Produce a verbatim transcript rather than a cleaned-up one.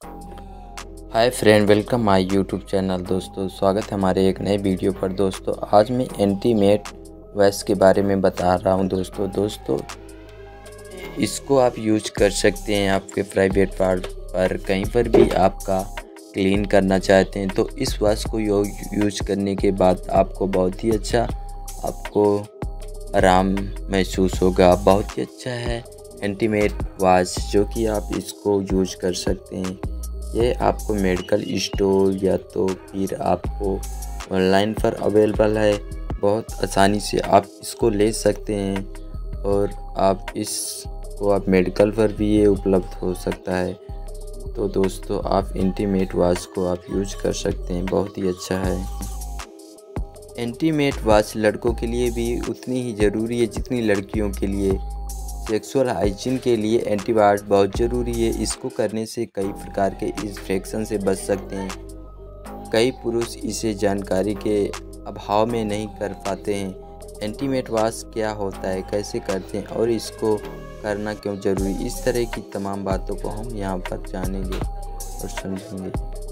Hi friend, welcome my YouTube channel. दोस्तों स्वागत है हमारे एक नए वीडियो पर। दोस्तों आज मैं एंटीमेट वॉइस के बारे में बता रहा हूं। दोस्तों दोस्तों इसको आप यूज कर सकते हैं आपके प्राइवेट पार्ट पर, कहीं पर भी आपका क्लीन करना चाहते हैं तो इस वॉइस को यूज करने के बाद आपको बहुत ही अच्छा आपको आराम महसूस होगा। बहुत ही अच्छा है एंटीमेट वॉइस, जो कि आप इसको यूज कर सकते हैं। ये आपको मेडिकल स्टोर या तो फिर आपको ऑनलाइन पर अवेलेबल है। बहुत आसानी से आप इसको ले सकते हैं और आप इसको आप मेडिकल पर भी ये उपलब्ध हो सकता है। तो दोस्तों आप एंटीमेट वॉच को आप यूज कर सकते हैं, बहुत ही अच्छा है। एंटीमेट वॉच लड़कों के लिए भी उतनी ही ज़रूरी है जितनी लड़कियों के लिए। सेक्सुअल हाइजीन के लिए एंटीबायोटिक बहुत ज़रूरी है। इसको करने से कई प्रकार के इन्फेक्शन से बच सकते हैं। कई पुरुष इसे जानकारी के अभाव में नहीं कर पाते हैं। एंटीमेट वॉच क्या होता है, कैसे करते हैं और इसको करना क्यों ज़रूरी, इस तरह की तमाम बातों को हम यहाँ पर जानेंगे और समझेंगे।